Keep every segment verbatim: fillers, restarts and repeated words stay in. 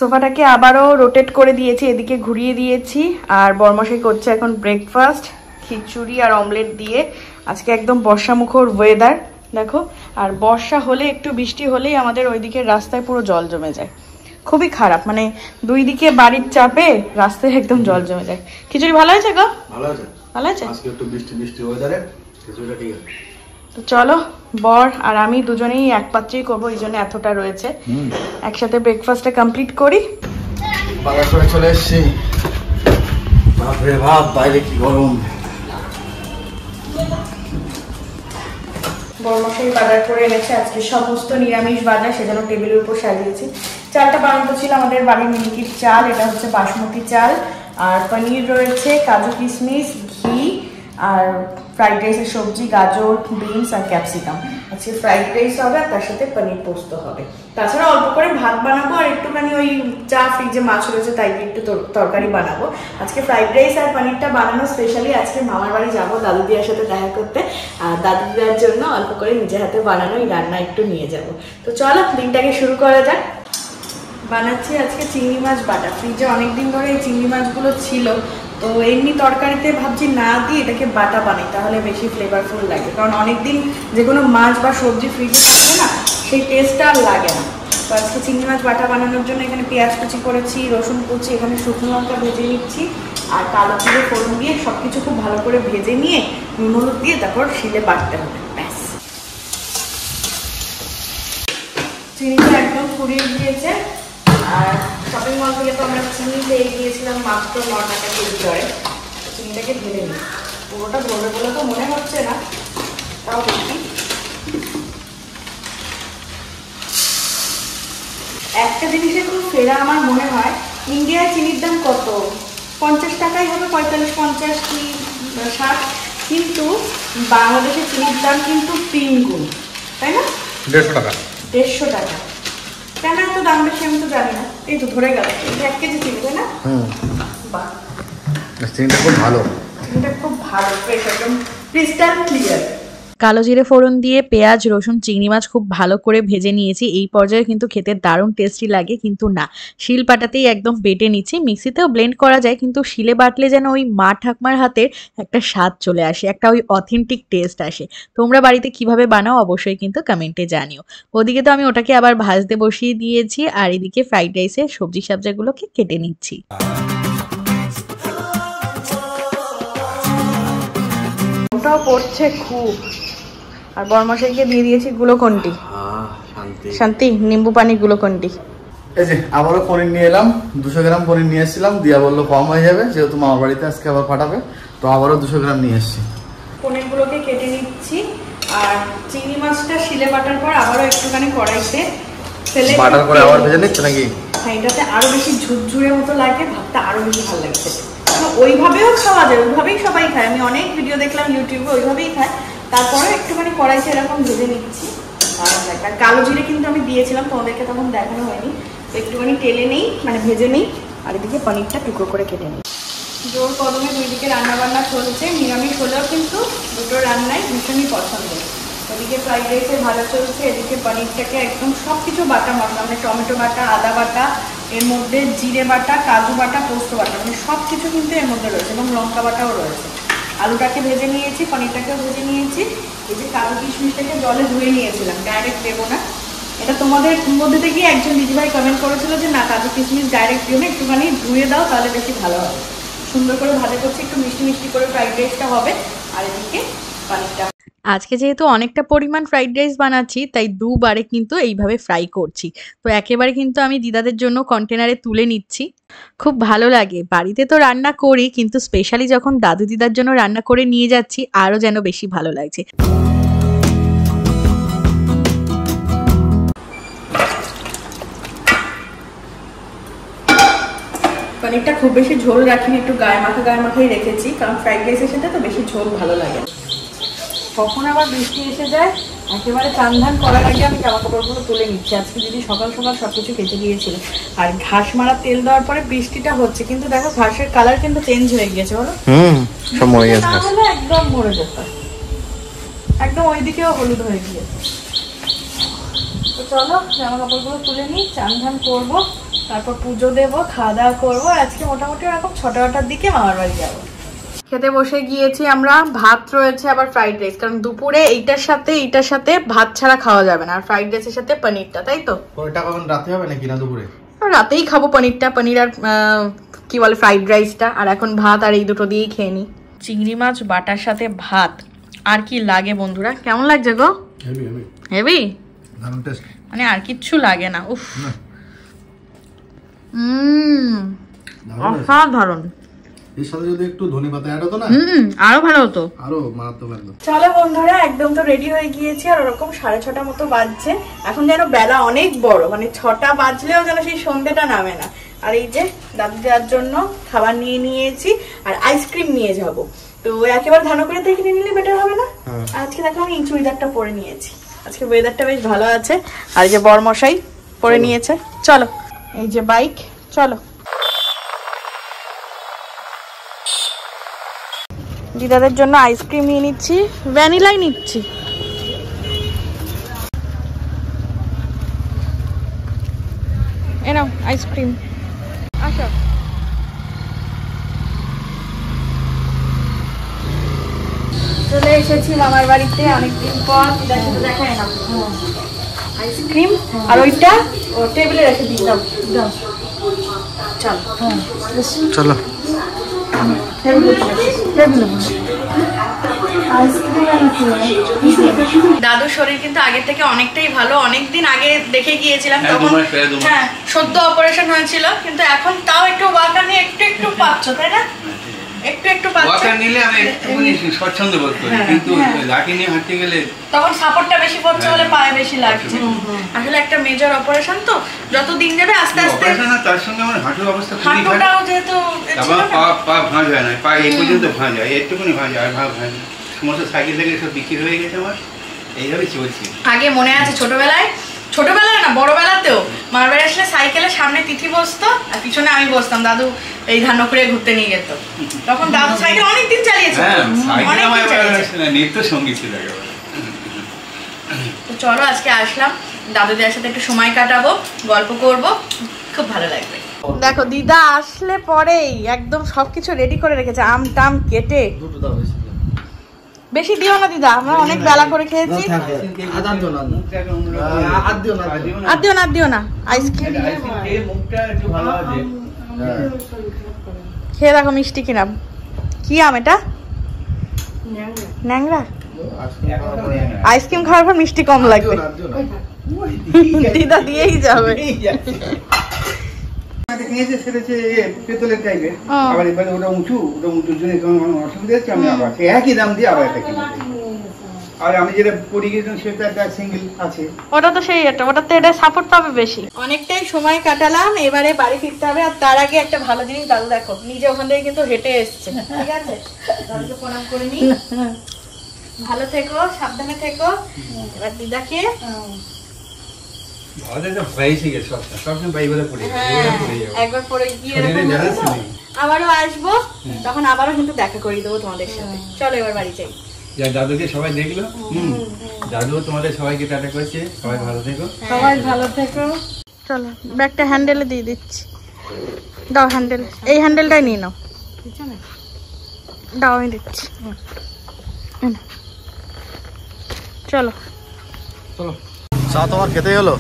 সোফাটাকে আবারও রোটেট করে দিয়েছি, এদিকে ঘুরিয়ে দিয়েছি। আর বরমশাই করছে এখন ব্রেকফাস্ট, খিচুড়ি আর অমলেট দিয়ে। আজকে একদম বর্ষামুখর ওয়েদার দেখো। আর বর্ষা হলে একটু বৃষ্টি হলেই আমাদের ওইদিকে রাস্তায় পুরো জল জমে যায়, খুবই খারাপ। মানে দুই দিকে বাড়ির চাপে রাস্তায় একদম জল জমে যায়। খিচুড়ি ভালো হয়েছে গো? ভালো আছে, ভালো আছে। আজকে একটু বৃষ্টি বৃষ্টি ওয়েদারে খিচুড়িটা ঠিক আছে। তো চলো, বর আর আমি দুজনেই এক পাত্রেই করবো, এই জন্য এতটা রয়েছে। একসাথে ব্রেকফাস্টটা কমপ্লিট করি। বাজার করে চলে এসেছি। বাপরে বাপ, বাইরে কি গরম। বরমশাই বাজার করে এনেছে আজকে সমস্ত নিরামিষ বাজার, সেজন্য টেবিলের উপর সাজিয়েছি। চালটা বানানো ছিল আমাদের বাড়ির মিনিকির চাল, এটা হচ্ছে বাসমতি চাল। আর পনির রয়েছে, কাজু কিশমিশ, ঘি আর ফ্রাইড রাইসের সবজি, গাজর, বিনস আর ক্যাপসিকাম। আজকে ফ্রাইড রাইস হবে আর তার সাথে পনির পোস্ত হবে। তাছাড়া অল্প করে ভাত বানাবো আর একটুখানি ওই চা ফ্রিজে মাছ রয়েছে তাই একটু তরকারি বানাবো। আজকে ফ্রাইড রাইস আর পনিরটা বানানো স্পেশালি আজকে মামার বাড়ি যাবো দাদু দিয়ার সাথে দেখা করতে, আর দাদু দিদার জন্য অল্প করে নিজের হাতে বানানো এই রান্না একটু নিয়ে যাব। তো চলো দিনটাকে শুরু করা যাক। বানাচ্ছি আজকে চিংড়ি মাছ বাটা। ফ্রিজে অনেকদিন ধরে এই চিংড়ি মাছগুলো ছিল, তো এমনি তরকারিতে ভাবছি না দিয়ে এটাকে বাটা বানাই, তাহলে বেশি ফ্লেভারফুল লাগে। কারণ অনেকদিন যে কোনো মাছ বা সবজি ফ্রিজে থাকলে না সেই টেস্টটা আর লাগে না। তো আজকে চিংড়ি মাছ বাটা বানানোর জন্য এখানে পেঁয়াজ কুচি করেছি, রসুন কুচি, এখানে শুকনো লঙ্কা ভেজে নিচ্ছি আর কালো জিরে ফোড়ন দিয়ে সব কিছু খুব ভালো করে ভেজে নিয়ে নুন হলুদ দিয়ে তারপর শিলে বাটতে হবে। ব্যাস, চিনিটা একদম ফুরিয়ে গিয়েছে। আর শপিং মল থেকে তো আমরা চিনি পেয়ে গিয়েছিলাম মাত্র ন টাকা কেজি দরে। চিনিটাকে ঢেলে নিই, পুরোটা ধরবে বলে তো মনে হচ্ছে না, তাও দেখি। একটা জিনিসে খুব ফেরা আমার মনে হয়, ইন্ডিয়ায় চিনির দাম কত, পঞ্চাশ টাকাই হবে, পঁয়তাল্লিশ পঞ্চাশ কি ষাট, কিন্তু বাংলাদেশের চিনির দাম কিন্তু তিন গুণ, তাই না? দেড়শো টাকা দেড়শো টাকা কেন এত দাম বেশি আমি তো জানি না। এই তো ধরে গেল, এটা এক কেজি চিনি তাই না? হুম, বাহ, চিনিটা খুব ভালো, চিনিটা খুব ভালো, ফ্রেশ, একদম ক্রিস্টাল ক্লিয়ার। কালো জিরে ফোড়ন দিয়ে পেঁয়াজ, রসুন, চিংড়ি মাছ খুব ভালো করে ভেজে নিয়েছি। এই পর্যায়ে কিন্তু খেতে দারুণ টেস্টি লাগে, কিন্তু না, শিল পাটাতেই একদম বেটে নিচ্ছি। মিক্সিতেও ব্লেন্ড করা যায়, কিন্তু শিলে বাটলে যেন ওই মা ঠাকমার হাতের একটা স্বাদ চলে আসে, একটা ওই অথেন্টিক টেস্ট আসে। তোমরা বাড়িতে কিভাবে বানাও অবশ্যই কিন্তু কমেন্টে জানিও। ওদিকে তো আমি ওটাকে আবার ভাজতে বসিয়ে দিয়েছি, আর এদিকে ফ্রাইড রাইসের সবজি সবজিগুলোকে কেটে নিচ্ছি। ওটাও পড়ছে খুব। আর বরমশাইকে দিয়ে দিয়েছি গ্লুকন্ডি, শান্তি নিম্বু পানি গ্লুকন্ডি। এই যে আবারও পনির নিয়ে এলাম, দুশো গ্রাম পনির নিয়ে এসেছিলাম, দিয়া বললো কম হয়ে যাবে যেহেতু মামার বাড়িতে আজকে আবার পাঠাবে, তো আবারও দুশো গ্রাম নিয়ে এসেছি। পনিরগুলোকে কেটে নিচ্ছি। আর চিংড়ি মাছটা শিলে বাটার পর আবারও একটুখানি কড়াইতে ফেলে বাটার করে আবার ভেজে নিচ্ছে নাকি? হ্যাঁ, এটাতে আরো বেশি ঝুরঝুরে মতো লাগে, ভাতটা আরো বেশি ভালো লাগছে। ওইভাবেও খাওয়া যায়, ওইভাবেই সবাই খায়, আমি অনেক ভিডিও দেখলাম ইউটিউবে ওইভাবেই খায়। তারপরে একটুখানি কড়াইতে এরকম ভেজে নিচ্ছি। আর কালো জিরে কিন্তু আমি দিয়েছিলাম, তোমাদেরকে তখন দেখানো হয়নি। একটুখানি তেলে নেই, মানে ভেজে নেই। আর এদিকে পনিরটা টুকরো করে কেটে নিই। জোর কদমে দুই দিকে রান্না বান্না চলছে, নিরামিষ হলেও কিন্তু দুটো রান্নাই ভীষণই পছন্দ। ওদিকে ফ্রাইড রাইসে ভালো চলছে, এদিকে পনিরটাকে একদম সব কিছু বাটা মশলা, মানে টমেটো বাটা, আদা বাটা, এর মধ্যে জিরে বাটা, কাজু বাটা, পোস্ত বাটা, মানে সব কিছু কিন্তু এর মধ্যে রয়েছে এবং লঙ্কা বাটাও রয়েছে। আলুটাকে ভেজে নিয়েছি, পনিরটাকেও ভেজে নিয়েছি। এই যে কাজু কিশমিশটাকে জলে ধুয়ে নিয়েছিলাম, ডাইরেক্ট দেবো না। এটা তোমাদের মধ্যে থেকে একজন দিদিভাই কমেন্ট করেছিল যে না, কাজু কিশমিশ ডাইরেক্ট দিও না, একটুখানি ধুয়ে দাও, তাহলে বেশি ভালো হবে। সুন্দর করে ভাজা করছি, একটু মিষ্টি মিষ্টি করে ফ্রাইড রাইসটা হবে। আর এদিকে পনিরটা, আজকে যেহেতু অনেকটা পরিমাণ ফ্রাইড রাইস বানাচ্ছি, তাই দুবারে কিন্তু এইভাবে ফ্রাই করছি। তো একেবারে কিন্তু আমি দিদাদের জন্য কন্টেনারে তুলে নিচ্ছি। খুব ভালো লাগে, বাড়িতে তো রান্না করি, কিন্তু স্পেশালি যখন দাদু দিদার জন্য রান্না করে নিয়ে যাচ্ছি আরও যেন বেশি ভালো লাগছে। পনিরটা খুব বেশি ঝোল রাখিনি, একটু গায়ে মাখা গায়ে মাখাই রেখেছি, কারণ ফ্রাইড রাইসের সাথে তো বেশি ঝোল ভালো লাগে। কখন আবার বৃষ্টি এসে যায়, একেবারে চান ধান করার আগে আমি জামা কাপড়গুলো তুলে নিচ্ছি। আজকে দিদি সকাল সকাল সব কিছু কেটে দিয়েছিল। আর ঘাস মারা তেল দেওয়ার পরে বৃষ্টিটা হচ্ছে, কিন্তু দেখো ঘাসের কালার কিন্তু চেঞ্জ হয়ে গিয়েছে, বলো? হুম, সব মরে গেছে, তাহলে একদম মরে যেত, একদম ওইদিকেও হলুদ হয়ে গিয়েছে। তো চলো জামা কাপড়গুলো তুলে নিই, চান ধান করবো। তারপর পুজো দেবো, খাওয়া দাওয়া করবো। আজকে মোটামুটি এরকম ছটা আটটার দিকে মামার বাড়ি যাবো। খেতে বসে গিয়েছি আমরা। ভাত রয়েছে, আবার ফ্রাইড রাইস, কারণ দুপুরে এইটার সাথে এইটার সাথে ভাত ছাড়া খাওয়া যাবে না। আর ফ্রাইড রাইসের সাথে পনিরটা, তাই তো? ওইটা কখন রাতে হবে নাকি না দুপুরে? রাতেই খাবো পনিরটা, পনির আর কি বলে ফ্রাইড রাইসটা। আর এখন ভাত আর এই দুটো দিয়েই খেয়ে নি। চিংড়ি মাছ বাটার সাথে ভাত, আর কি লাগে বন্ধুরা? কেমন লাগছে গো? হেভি হেভি হেভি, দারুণ টেস্ট, মানে আর কিচ্ছু লাগে না। উফ, হুম, অসাধারণ। এর সাথে যদি একটু ধনেপাতা অ্যাড হতো না, হুম, আরো ভালো হতো, আরো মারাত্মক লাগতো। চলো বন্ধুরা, একদম তো রেডি হয়ে গিয়েছি। আর ওরকম সাড়ে ছটা মতো বাজছে। এখন যেন বেলা অনেক বড়, মানে ছটা বাজলেও যেন সেই সন্ধ্যেটা নামে না। আর এই যে দাদু দেওয়ার জন্য খাবার নিয়ে নিয়েছি, আর আইসক্রিম নিয়ে যাব। তো একেবারে ধানো করে দেখে নিলে বেটার হবে না? আজকে দেখো আমি এই চুড়িদারটা পরে নিয়েছি। আজকে ওয়েদারটা বেশ ভালো আছে। আর যে বরমশাই পরে নিয়েছে। চলো, এই যে বাইক, চলো। দিদাদের জন্য আইসক্রিম নিয়ে নিচ্ছি, ভ্যানিলাই নিচ্ছি। এ নাও আইসক্রিম, আসো। চলে এসেছি মামার বাড়িতে অনেকদিন পর। দিদার সাথে দেখা হয় না। আইসক্রিম আর ওইটা ও টেবিলে রেখে দিই। দাও দাও, চলো চলো। দাদুর শরীর কিন্তু আগের থেকে অনেকটাই ভালো। অনেকদিন আগে দেখে গিয়েছিলাম, তখন হ্যাঁ সদ্য অপারেশন হয়েছিল, কিন্তু এখন তাও একটু ওয়াকার নিয়ে একটু একটু পাচ্ছ, তাই না? একটু একটু পাচ্ছ। ওয়াকার নিলে আমি একটুখানি স্বচ্ছন্দ বোধ করি, কিন্তু লাঠি নিয়ে হাঁটতে গেলে তখন সাপোর্টটা বেশি পড়ছে বলে পায়ে বেশি লাগছে। আসলে একটা মেজর অপারেশন, তো যত দিন যাবে আস্তে আস্তে অপারেশন, তার সঙ্গে আমার হাঁটুর অবস্থা খুবই খারাপ। হাঁটুটাও যেহেতু আমার পা পা ভাঁজ হয় না, পা এই পর্যন্ত ভাঁজ হয়, একটুখানি ভাঁজ হয়, আর ভাঁজ হয় না। সমস্ত সাইকেল থেকে সব বিক্রি হয়ে গেছে আমার, এইভাবেই চলছে। আগে মনে আছে ছোটবেলায়, ছোটবেলায় না বড়বেলাতেও মামার বাড়ি আসলে সাইকেলের সামনে তিথি বসতো আর পিছনে আমি বসতাম। দাদু এই ধান্যকুড়ে ঘুরতে নিয়ে যেত। তখন দাদু সাইকেল অনেকদিন চালিয়েছে, অনেকদিন চালিয়েছে, নিত্য সঙ্গী ছিল। তো চলো আজকে আসলাম, দাদুদের সাথে একটু সময় কাটাবো, গল্প করব, খুব ভালো লাগবে। দেখো দিদা আসলে পরেই একদম সবকিছু রেডি করে রেখেছে, আম টাম কেটে। বেশি দিও না দিদা, আমরা অনেক বেলা করে খেয়েছি। আর দিও না, দিও না। আইসক্রিম খেয়ে দেখো মিষ্টি কিনা। কি আম এটা? ন্যাংরা। আইসক্রিম খাওয়ার পর মিষ্টি কম লাগবে। দিদা দিয়েই যাবে। পেতলের টাইপের, আবার এবারে ওটা উঁচু, ওটা উঁচুর জন্য অসুবিধা হচ্ছে। আমি আবার সেই একই দাম দিয়ে আবার একটা কিনে। আর আমি যেটা পড়ে গেছিলাম সেটা একটা সিঙ্গেল আছে, ওটা তো সেই একটা, ওটাতে এটা সাপোর্ট পাবে বেশি। অনেকটাই সময় কাটালাম, এবারে বাড়ি ফিরতে হবে। আর তার আগে একটা ভালো জিনিস, দাদু দেখো নিজে ওখান থেকে কিন্তু হেঁটে এসছে। ঠিক আছে, দাদুকে প্রণাম করে নি। ভালো থেকো, সাবধানে থেকো। এবার দিদাকে একবার পরে গিয়ে আবারও আসবো, তখন আবারও কিন্তু দেখা করিয়ে দেবো তোমাদের সাথে। চলো এবার বাড়ি যাই। দাদুকে সবাই দেখলো, দাদু তোমাদের সবাইকে টাটা করছে। সবাই ভালো থেকো, সবাই ভালো থেকো। চলো ব্যাগটা হ্যান্ডেলে দিয়ে দিচ্ছি। দাও হ্যান্ডেল, এই হ্যান্ডেলটাই নিয়ে নাও। দাও আমি দিচ্ছি। চলো চলো। চা তোমার খেতে হলো?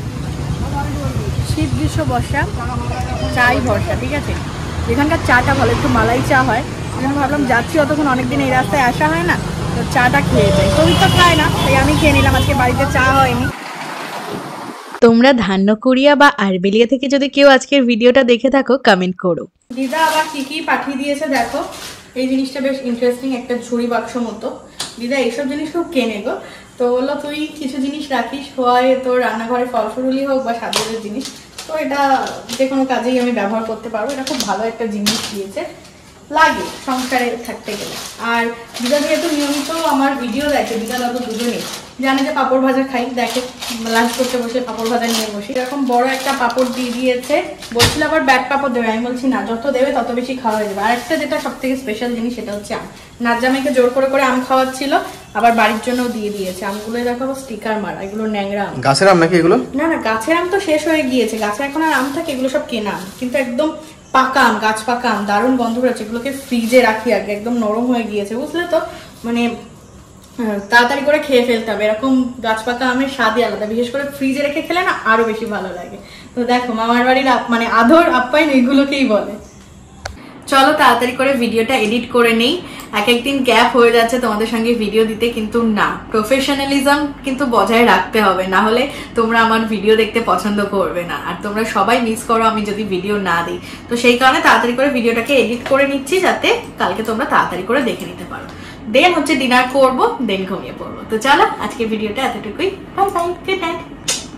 শীত গ্রীষ্ম বর্ষা চাই ভরসা। ঠিক আছে, এখানকার চাটা ভালো, একটু মালাই চা হয়। এখানে ভাবলাম যাচ্ছি, অতক্ষণ অনেকদিন এই রাস্তায় আসা হয় না, তো চাটা খেয়ে যাই। কবির তো খায় না, তাই আমি খেয়ে নিলাম। আজকে বাড়িতে চা হয়নি। তোমরা ধান্যকুড়িয়া বা আরবেলিয়া থেকে যদি কেউ আজকের ভিডিওটা দেখে থাকো, কমেন্ট করো। দিদা আবার কি কি পাঠিয়ে দিয়েছে দেখো। এই জিনিসটা বেশ ইন্টারেস্টিং, একটা ঝুড়ি বাক্স মতো। দিদা এইসব জিনিস খুব কেনে গো, তো বললো তুই কিছু জিনিস রাখিস, হয় তোর রান্নাঘরে ফল ফুরুলি হোক বা সাজানোর জিনিস, তো এটা যে কোনো কাজেই আমি ব্যবহার করতে পারবো। এটা খুব ভালো একটা জিনিস দিয়েছে, লাগে সংসারে থাকতে গেলে। আর দিদা যেহেতু নিয়মিত আমার ভিডিও দেখে, দিদা দাদু দুজনেই, জানে যে পাপড় ভাজা খাই, দেখে লাঞ্চ করতে বসে পাপড় ভাজা নিয়ে বসি। এরকম বড় একটা পাপড় দিয়ে দিয়েছে, বলছিল আবার ব্যাট পাপড় দেবে, আমি বলছি না, যত দেবে তত বেশি খাওয়া হয়ে যাবে। আর একটা যেটা সব থেকে স্পেশাল জিনিস সেটা হচ্ছে আম। নাজ্জামাইকে জোর করে করে আম খাওয়াচ্ছিল, আবার বাড়ির জন্য দিয়ে দিয়েছে। আমগুলো দেখাবো স্টিকার মারা, এগুলো ন্যাংরা আম। গাছের আম নাকি এগুলো? না না, গাছের আম তো শেষ হয়ে গিয়েছে, গাছে এখন আর আম থাকে, এগুলো সব কেনা আম, কিন্তু একদম পাকা আম, গাছ পাকা আম, দারুণ গন্ধ বেরোচ্ছে। এগুলোকে ফ্রিজে রাখি আগে, একদম নরম হয়ে গিয়েছে, বুঝলে তো, মানে তাড়াতাড়ি করে খেয়ে ফেলতে হবে। এরকম গাছ পাকা আমের স্বাদই আলাদা, বিশেষ করে ফ্রিজে রেখে খেলে না আরো বেশি ভালো লাগে। তো দেখো মামার বাড়ির মানে আদর আপ্যায়ন এইগুলোকেই বলে। চলো তাড়াতাড়ি করে ভিডিওটা এডিট করে নেই, এক একদিন গ্যাপ হয়ে যাচ্ছে তোমাদের সঙ্গে ভিডিও দিতে, কিন্তু না, প্রফেশনালিজম কিন্তু বজায় রাখতে হবে, না হলে তোমরা আমার ভিডিও দেখতে পছন্দ করবে না, আর তোমরা সবাই মিস করো আমি যদি ভিডিও না দিই। তো সেই কারণে তাড়াতাড়ি করে ভিডিওটাকে এডিট করে নিচ্ছি, যাতে কালকে তোমরা তাড়াতাড়ি করে দেখে নিতে পারো। দেন হচ্ছে ডিনার করবো, দেন ঘুমিয়ে পড়বো। তো চলো আজকে ভিডিওটা এতটুকুই, বাই বাই, গুড নাইট।